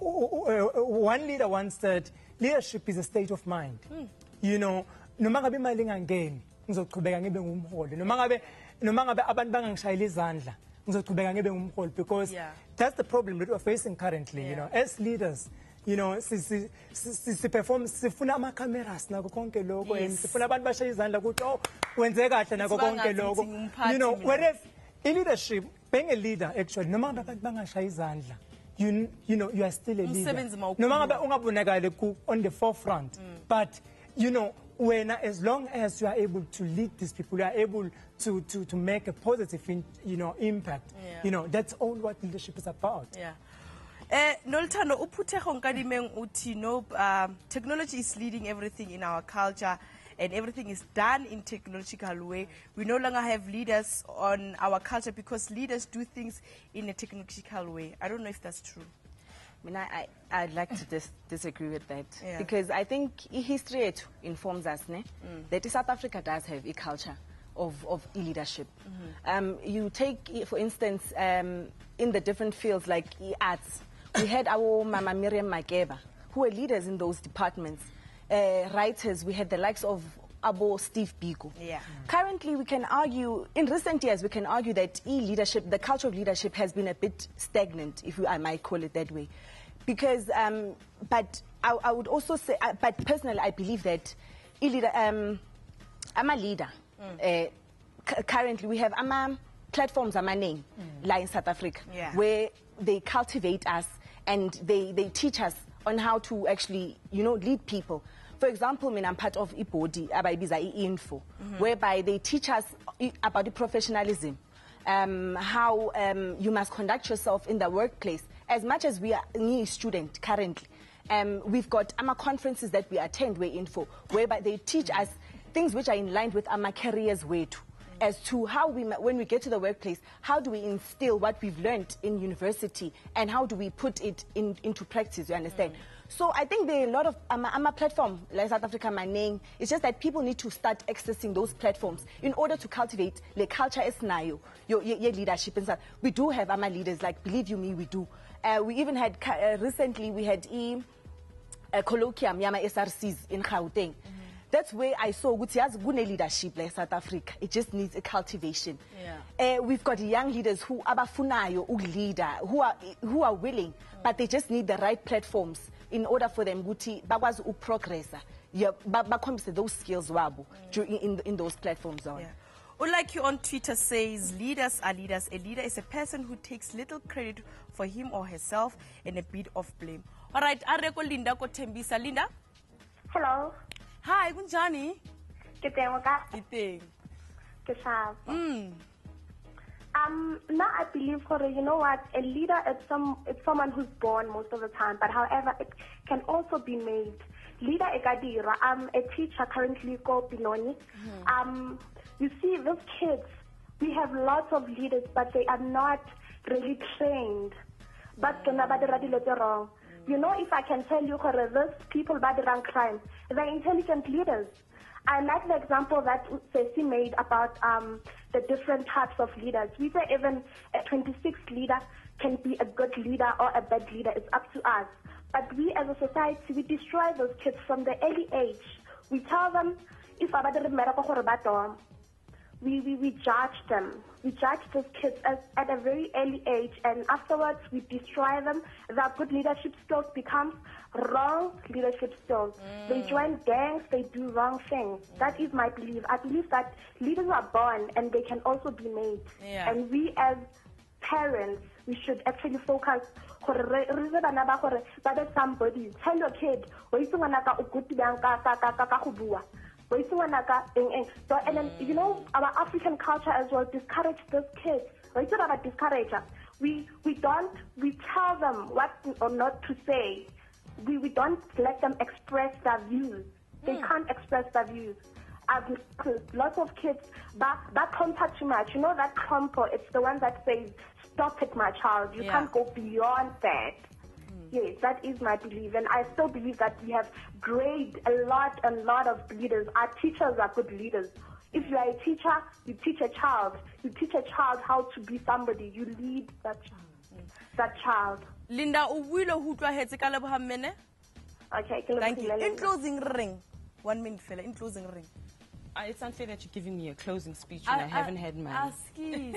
[SPEAKER 10] one leader once said, leadership is a state of mind. Mm. You know, no manga be maling again. Ngizoqhubeka ngibe ngumholi noma ngabe noma ngabe abantu bangangishayela izandla ngizoqhubeka ngibe ngumholi because yeah. that's the problem that we're facing currently yeah. you know as leaders you know si si si perform sifuna ama cameras nako konke lokho and sifuna abantu bashaya izandla ukuthi oh wenze kahle nako konke lokho you know whereas in leadership being a leader actually noma ngabe abantu bangashaya izandla you you know you are still a leader noma ngabe ungabonakala on the forefront mm. but you know when as long as you are able to lead these people, you are able to to to make a positive, in, you know, impact. Yeah. You know, that's all what leadership is about.
[SPEAKER 1] Yeah. Eh, Nolthando, uputhe ngonkadimeng uthi no, um, technology is leading everything in our culture, and everything is done in technological way. We no longer have leaders on our culture because leaders do things in a technological way. I don't know if that's true.
[SPEAKER 14] I mean, I, I, I'd like to dis disagree with that yeah. because I think history informs us ne, mm. that South Africa does have a culture of, of e-leadership. Mm-hmm. um, you take, for instance, um, in the different fields like e-arts, we had our Mama Miriam Makeba, who were leaders in those departments. Uh, writers, we had the likes of Abo Steve Biko. Yeah. Mm. Currently, we can argue, in recent years, we can argue that e-leadership, the culture of leadership has been a bit stagnant, if I might call it that way. Because, um, but I, I would also say, uh, but personally, I believe that e-leader, um, I'm a leader. Mm. Uh, currently, we have ama platforms, ama name, mm. like in South Africa, yeah. where they cultivate us and they, they teach us on how to actually, you know, lead people. For example, I mean, I'm part of iBody, abayibiza i-info, mm-hmm. whereby they teach us about the professionalism, um, how um, you must conduct yourself in the workplace. As much as we are new student currently, um, we've got AMA conferences that we attend, we're info, whereby they teach us things which are in line with AMA careers way too. As to how we, when we get to the workplace, how do we instill what we've learned in university and how do we put it in, into practice, you understand? Mm. So I think there are a lot of, I'm a, I'm a platform, like South Africa, my name. It's just that people need to start accessing those platforms in order to cultivate the culture as nayo, your, your, your leadership. And stuff. We do have AMA leaders, like, believe you me, we do. Uh, we even had, uh, recently, we had e, a colloquium, Yama S R Cs in Gauteng. Mm-hmm. That's where I saw good leadership like South Africa. It just needs a cultivation. Yeah. Uh, we've got young leaders who abafunayo leader who are who are willing, mm. but they just need the right platforms in order for them to progress. Yeah, but those skills wabo mm. in in those platforms. Yeah.
[SPEAKER 1] Like you on Twitter says, leaders are leaders. A leader is a person who takes little credit for him or herself and a bit of blame. All right, Areko Linda ko Tembisa. Linda.
[SPEAKER 15] Hello.
[SPEAKER 1] Hi, Kunjani?
[SPEAKER 15] Kiteng ka?
[SPEAKER 1] Kiteng.
[SPEAKER 15] Kisha.
[SPEAKER 1] Mm.
[SPEAKER 15] Um, now I believe, for you know what, a leader is some it's someone who's born most of the time, but however it can also be made. Leader ekadira. I'm a teacher currently called Pinoni. Mm. Um, you see, those kids, we have lots of leaders, but they are not really trained. But they're wrong. You know, if I can tell you, those people bad run crime, they're intelligent leaders. I like the example that Ceci made about um, the different types of leaders. We say even a twenty-six leader can be a good leader or a bad leader. It's up to us. But we as a society, we destroy those kids from the early age. We tell them, if we, we, we judge them. We judge those kids as, at a very early age, and afterwards we destroy them. Their good leadership skills becomes wrong leadership skills. Mm. They join gangs, they do wrong things. Mm. That is my belief. I believe that leaders are born and they can also be made. Yeah. And we as parents, we should actually focus somebody. Tell your kid, and then, you know, our African culture as well discourage those kids. We we don't we tell them what or not to say. we, we don't let them express their views. They
[SPEAKER 1] Mm.
[SPEAKER 15] can't express their views. I've lots of kids that that contact too much. You know that crumple, it's the one that says, "Stop it, my child. You
[SPEAKER 1] Yeah.
[SPEAKER 15] can't go beyond that." Yes, that is my belief, and I still believe that we have great, a lot, a lot of leaders. Our teachers are good leaders. If you are a teacher, you teach a child. You teach a child how to be somebody. You lead that child. That child.
[SPEAKER 1] Linda, o buile ho utlwa hetse ka leboha mmene.
[SPEAKER 15] Okay, ke
[SPEAKER 1] Thank you.
[SPEAKER 15] lebohile,
[SPEAKER 1] In
[SPEAKER 15] Linda.
[SPEAKER 1] closing ring. One minute fella, in closing ring.
[SPEAKER 4] Uh, it's unfair that you're giving me a closing speech when I, haven't had mine.
[SPEAKER 1] Aski.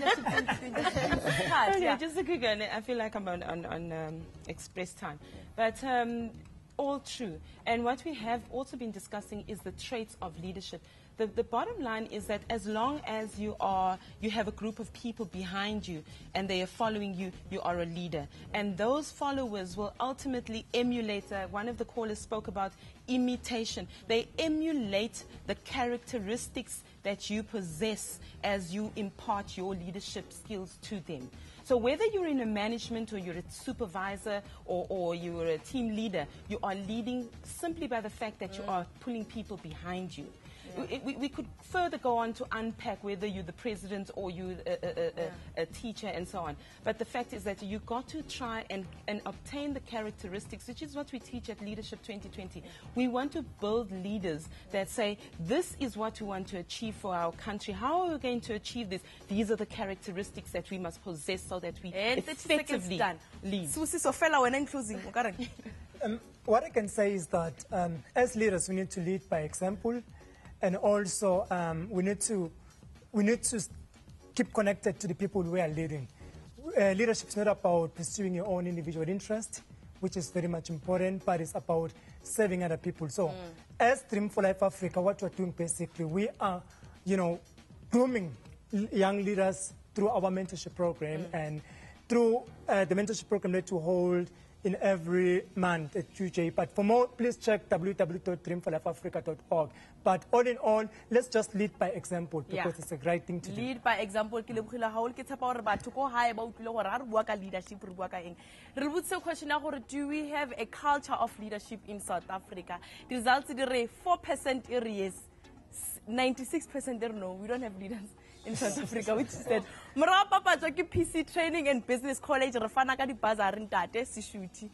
[SPEAKER 4] Okay, just a quick one. I feel like I'm on, on, on um, express time. But um, all true. And what we have also been discussing is the traits of leadership. The, the bottom line is that as long as you are, you have a group of people behind you and they are following you, you are a leader. And those followers will ultimately emulate, uh, one of the callers spoke about imitation. They emulate the characteristics that you possess as you impart your leadership skills to them. So whether you're in a management or you're a supervisor or, or you're a team leader, you are leading simply by the fact that you are pulling people behind you. We, we, we could further go on to unpack whether you're the president or you're a, a, a, a, a teacher and so on. But the fact is that you've got to try and, and obtain the characteristics, which is what we teach at Leadership twenty twenty. We want to build leaders that say, this is what we want to achieve for our country. How are we going to achieve this? These are the characteristics that we must possess so that we
[SPEAKER 1] And
[SPEAKER 4] effectively lead.
[SPEAKER 1] Susi, so fella, when in closing,
[SPEAKER 10] Um, what I can say is that um, as leaders, we need to lead by example. And also, um, we need to we need to keep connected to the people we are leading. Uh, leadership is not about pursuing your own individual interest, which is very much important, but it's about serving other people. So, as Dream for Life Africa, what we're doing basically, we are, you know, grooming young leaders through our mentorship program and through uh, the mentorship program that we hold in every month at Q J. But for more, please check w w w dot dream for life africa dot org. But all in all, let's just lead by example because
[SPEAKER 1] Yeah.
[SPEAKER 10] it's a great thing to do.
[SPEAKER 1] Lead by example. Ke lebogile haholo ke tshepa hore batho ko hae ba utlwile hore ha re bua ka leadership re bua ka eng. Re botse question ya gore, do we have a culture of leadership in South Africa? The results di re four percent e re yes, ninety-six percent are no. We don't have leaders in South Africa, which is that mora papatso ke P C Training and Business College re fana ka di bazari ntate sishuti.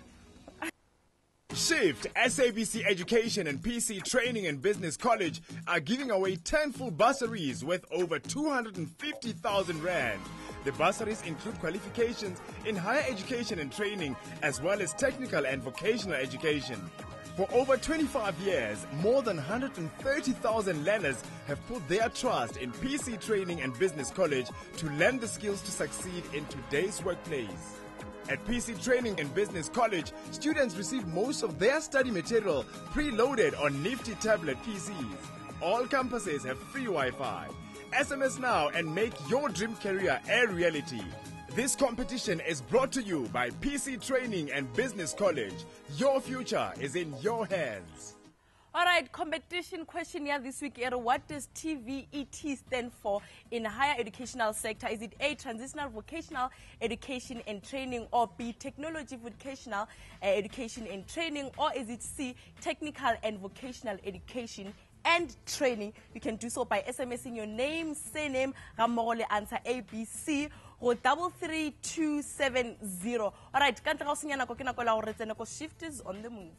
[SPEAKER 16] Shift, S A B C Education and P C Training and Business College are giving away ten full bursaries worth over two hundred fifty thousand rand. The bursaries include qualifications in higher education and training, as well as technical and vocational education. For over twenty-five years, more than one hundred thirty thousand learners have put their trust in P C Training and Business College to learn the skills to succeed in today's workplace. At P C Training and Business College, students receive most of their study material preloaded on nifty tablet P Cs. All campuses have free Wi-Fi. S M S now and make your dream career a reality. This competition is brought to you by P C Training and Business College. Your future is in your hands.
[SPEAKER 1] All right, competition question here this week. Ere, what does T V E T stand for in higher educational sector? Is it A, transitional vocational education and training, or B, technology vocational uh, education and training, or is it C, technical and vocational education and training? You can do so by SMSing your name, surname, gammogo le answer A, B, C, or double three two seven zero. All right, ka ntle ga go senya nako ke nako la gore re tsene ko Shift is on the move.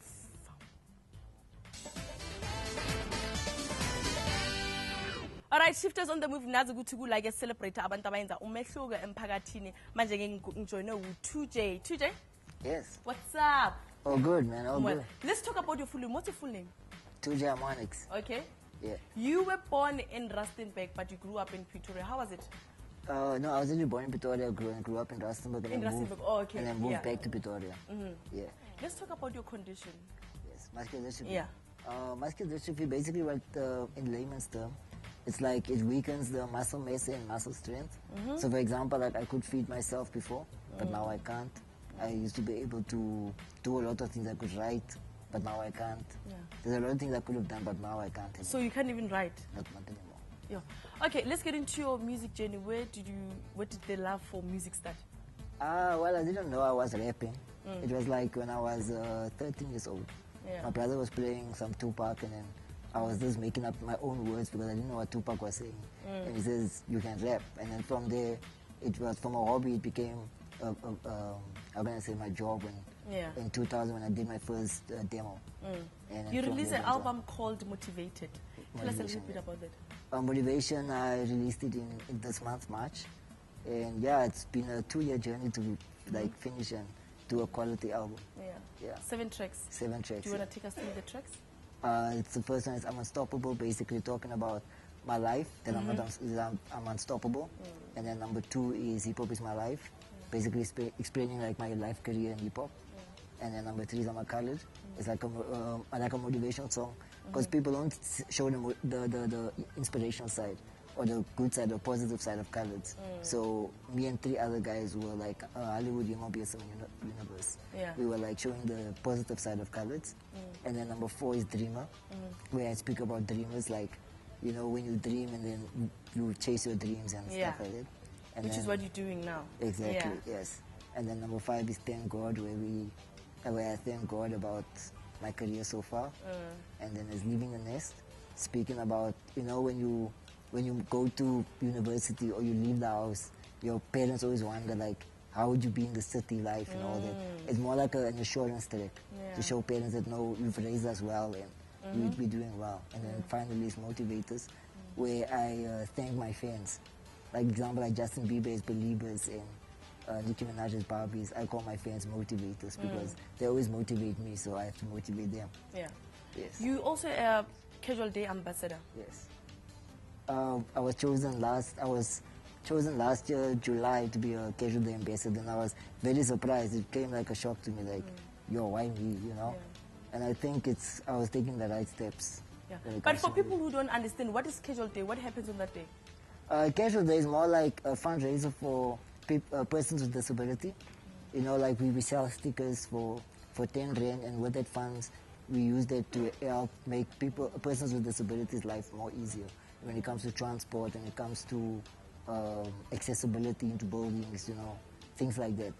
[SPEAKER 1] All right, Shifters on the move. Nazi kuthi like celebrate abantu abayenza umehluko emphakathini. Manje ke ngijoine u two J. two J?
[SPEAKER 17] Yes.
[SPEAKER 1] What's up?
[SPEAKER 17] Oh, good, man. Oh,
[SPEAKER 1] Well,
[SPEAKER 17] good.
[SPEAKER 1] let's talk about your full name. What's your full name?
[SPEAKER 17] two J Harmonics.
[SPEAKER 1] Okay.
[SPEAKER 17] Yeah.
[SPEAKER 1] You were born in Rustenburg, but you grew up in Pretoria. How was it?
[SPEAKER 17] Uh, no, I was actually born in Pretoria, grew, grew up in Rustenburg, and
[SPEAKER 1] In
[SPEAKER 17] then moved,
[SPEAKER 1] Rustenburg. Oh, okay.
[SPEAKER 17] and then moved
[SPEAKER 1] Yeah.
[SPEAKER 17] back to Pretoria.
[SPEAKER 1] Mhm.
[SPEAKER 17] Yeah.
[SPEAKER 1] Let's talk about your condition.
[SPEAKER 17] Yes. Muscular dystrophy.
[SPEAKER 1] Yeah.
[SPEAKER 17] Uh, muscular dystrophy, basically, what uh, in layman's term, it's like it weakens the muscle mass and muscle strength.
[SPEAKER 1] Mhm.
[SPEAKER 17] So, for example, like I could feed myself before, but
[SPEAKER 1] Mm.
[SPEAKER 17] now I can't. I used to be able to do a lot of things. I could write, but now I can't.
[SPEAKER 1] Yeah.
[SPEAKER 17] There's a lot of things I could have done, but now I can't.
[SPEAKER 1] So you can't even write?
[SPEAKER 17] Not, not anymore.
[SPEAKER 1] Yeah. Okay, let's get into your music journey. Where did you, where did the love for music start?
[SPEAKER 17] Ah, well, I didn't know I was rapping.
[SPEAKER 1] Mm.
[SPEAKER 17] It was like when I was uh, thirteen years old.
[SPEAKER 1] Yeah.
[SPEAKER 17] My brother was playing some Tupac, and then I was just making up my own words because I didn't know what Tupac was saying.
[SPEAKER 1] Mm.
[SPEAKER 17] And he says, you can rap. And then from there, it was from a hobby, it became, a, a, um, how can I say, my job when,
[SPEAKER 1] Yeah.
[SPEAKER 17] in two thousand when I did my first uh, demo.
[SPEAKER 1] Mm.
[SPEAKER 17] And then
[SPEAKER 1] You
[SPEAKER 17] from
[SPEAKER 1] released
[SPEAKER 17] there
[SPEAKER 1] an
[SPEAKER 17] it went on.
[SPEAKER 1] album called Motivated. Tell us a little
[SPEAKER 17] Motivation,
[SPEAKER 1] bit
[SPEAKER 17] yeah.
[SPEAKER 1] about that.
[SPEAKER 17] Uh, Motivation, I released it in, in this month, March. And yeah, it's been a two-year journey to like finish and do a quality album.
[SPEAKER 1] Yeah.
[SPEAKER 17] Yeah.
[SPEAKER 1] Seven tracks.
[SPEAKER 17] Seven tracks.
[SPEAKER 1] Do you
[SPEAKER 17] yeah.
[SPEAKER 1] want to take us through the tracks?
[SPEAKER 17] Uh, it's the first one is I'm Unstoppable, basically talking about my life, that I'm, not
[SPEAKER 1] Mhm.
[SPEAKER 17] un- that I'm, I'm unstoppable.
[SPEAKER 1] Mm.
[SPEAKER 17] And then number two is Hip Hop is My Life, basically sp- explaining like my life career in hip hop. And then number three is I'm a College. It's like a, mo- uh, like a motivational song because
[SPEAKER 1] Mhm.
[SPEAKER 17] people don't s- show the, mo- the, the, the inspirational side or the good side or positive side of College.
[SPEAKER 1] Mm.
[SPEAKER 17] So me and three other guys were like uh, Hollywood Young B S M uni- Universe.
[SPEAKER 1] Yeah.
[SPEAKER 17] We were like showing the positive side of College.
[SPEAKER 1] Mm.
[SPEAKER 17] And then number four is Dreamer,
[SPEAKER 1] Mm.
[SPEAKER 17] where I speak about dreamers, like, you know, when you dream and then you you chase your dreams and
[SPEAKER 1] Yeah.
[SPEAKER 17] stuff like that. And
[SPEAKER 1] Which is
[SPEAKER 17] then-
[SPEAKER 1] what you're doing now.
[SPEAKER 17] Exactly,
[SPEAKER 1] Yeah.
[SPEAKER 17] yes. And then number five is Thank God, where we, uh, where I thank God about my career so far.
[SPEAKER 1] Mm.
[SPEAKER 17] And then there's Leaving the Nest, speaking about, you know, when you when you go to university or you leave the house, your parents always wonder, like, how would you be in the city life and all that.
[SPEAKER 1] Mm.
[SPEAKER 17] It's more like a, an assurance track
[SPEAKER 1] Yeah.
[SPEAKER 17] to show parents that, no, you've raised us well and
[SPEAKER 1] Mhm.
[SPEAKER 17] we'd be doing well. And then finally is Motivators, where I uh, thank my fans. Like example, like Justin Bieber is Believers and uh, Nicki Minaj is Barbies. I call my fans Motivators because
[SPEAKER 1] Mm.
[SPEAKER 17] they always motivate me, so I have to motivate them.
[SPEAKER 1] Yeah.
[SPEAKER 17] Yes.
[SPEAKER 1] You also a Casual Day ambassador.
[SPEAKER 17] Yes. Uh, I was chosen last. I was chosen last year, July, to be a Casual Day ambassador, and I was very surprised. It came like a shock to me, like, yo, why me? You know. And I think it's. I was taking the right steps.
[SPEAKER 1] Yeah.
[SPEAKER 17] when it
[SPEAKER 1] But
[SPEAKER 17] comes
[SPEAKER 1] for
[SPEAKER 17] to
[SPEAKER 1] people who don't understand, what is Casual Day? What happens on that day?
[SPEAKER 17] Uh, Casual Day is more like a fundraiser for peop- uh, persons with disability. You know, like we, we sell stickers for, for ten rand, and with that funds, we use that to help make people, persons with disabilities' life more easier when it comes to transport and it comes to um, accessibility into buildings, you know, things like that.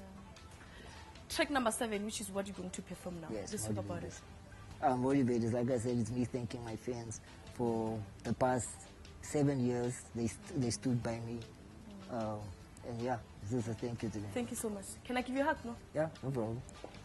[SPEAKER 1] Track number seven, which is what you're going to perform now.
[SPEAKER 17] Yes,
[SPEAKER 1] Let's talk about it.
[SPEAKER 17] Uh, motivators, like I said, it's me thanking my fans for the past seven years. They st- they stood by me, um, and yeah, this is a thank you to them.
[SPEAKER 1] Thank you so much. Can I give you a hug, no?
[SPEAKER 17] Yeah, no problem.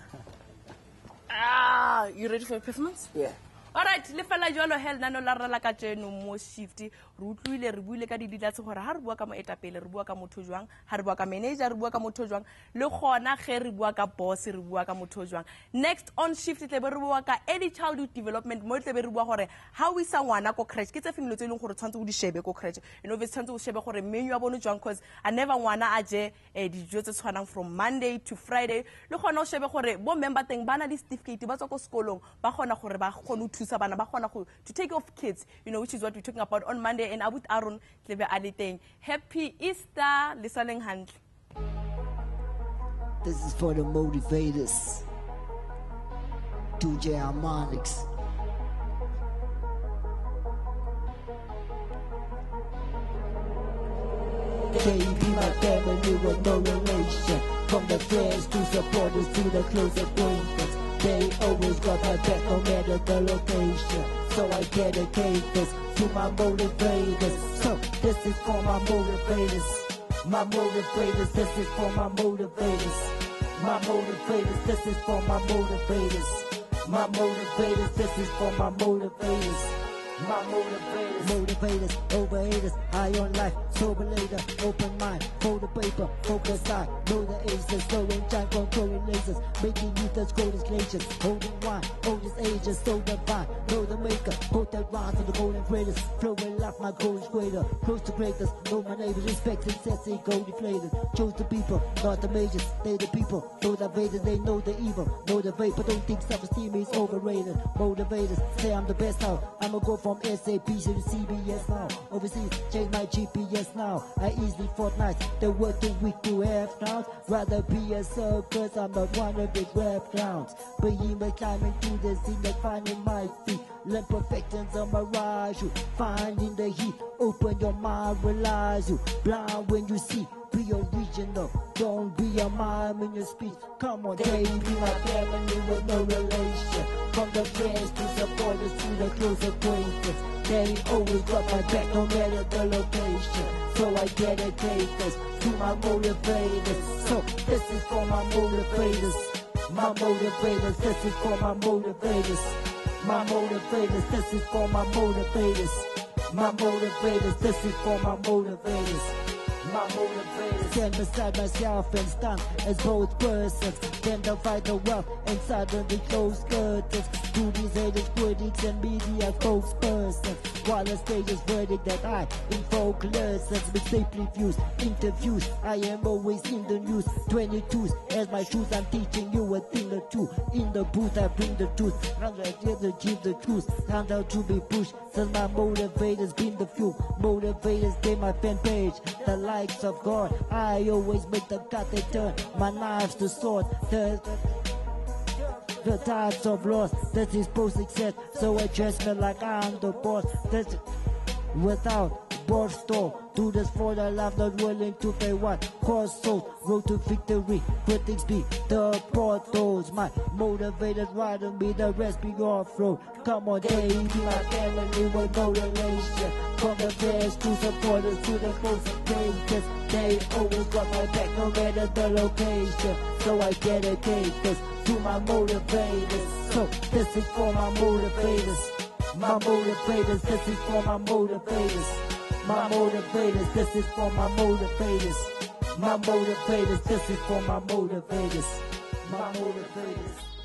[SPEAKER 1] Ah, you ready for your performance?
[SPEAKER 17] Yeah.
[SPEAKER 1] Alright, le fela jalo hell nano la rela ka tseno mo shift re utlwile re buile ka diditlatse gore ha re bua ka moetapele re bua ka motho jwang ha re bua ka manager re bua ka motho jwang le gona ge re bua ka boss re bua ka motho jwang. Next on shift tle be re bua ka early childhood development mo tle be re bua gore ha o isa ngwana ko crèche ke tse fenglo tse leng gore tshwantse o di shebe ko crèche you know ve tshwantse o shebe gore menu ya bone jwang cause a never ngwana a je eh, dijo tse tshwanang from Monday to Friday le gona o shebe gore bo member teng bana di certificate ba tswa ko sekolong ba gona gore ba gone o thusa bana ba gona go to take off kids, you know, which is what we're talking about on Monday. And Abut Aaron Klebe Alitheng. Happy Easter, listening hand.
[SPEAKER 17] This is for the motivators. two J Harmonics. They be my family with no relation. From the friends to supporters to the close acquaintance. They always got my back no matter the location. So I dedicate this to my motivators. So this is for my motivators. My motivators, this is for my motivators. My motivators, this is for my motivators. My motivators, this is for my motivators. My motivators, motivators, overhaters, high on life, sober later, open mind, fold the paper, focus eye, know the aces, slowing time, controlling lasers, making youth as cold as glaciers, holding wine, oldest ages, so divine, know the maker, put that rhyme to the golden graders, flowing life, my goal is greater, close to greatness, know my neighbors, respect and sexy, go deflated, choose the people, not the majors, they the people, motivators, they know the evil, motivate, but don't think self-esteem is overrated, motivators, say I'm the best out, I'ma go from S A B C to C B S now. Overseas, change my G P S now. I easily fortnight the working week to half rounds. Rather be a circus, I'm not one of the rap rounds. But you may climb into the scene like finding my feet. Learn perfection's a mirage. You finding the heat. Open your mind, realize you blind when you see. be original. Don't be a mime in your speech. Come on, they be my family with no relation. From the friends to supporters to the close acquaintance. They always got my back no matter the location. So I dedicate this to my motivators. So this is for my motivators. My motivators, this is for my motivators. My motivators, this is for my motivators. My motivators, this is for my motivators. My motivators. Stand beside myself and stand as both persons. Then to fight the wealth and suddenly close curtains. To these haters, critics and media spokespersons. While the stage is verdict that I invoke lessons. Mixtape reviews, interviews, I am always in the news. twenty-twos as my shoes, I'm teaching you a thing or two. In the booth I bring the truth, I'm ready to give the truth. Time out to be pushed, since my motivators been the few. Motivators, they my fan page, the likes of God. I always make the cut they turn, my knives to sword. The, the types of loss that is post success, so I dress me like I'm the boss. That's without board store. Do this for the love, not willing to pay what cost. So road to victory, critics be the portals. My motivators riding me, the rest be off-road. Come on, they be my family with no relation. From the fans to supporters to the close acquaintance. They always got my back no matter the location. So I dedicate this to my motivators. So this is for my motivators. My motivators, this is for my motivators. My motivators, this is for my motivators. My motivators, this is for my motivators. My motivators.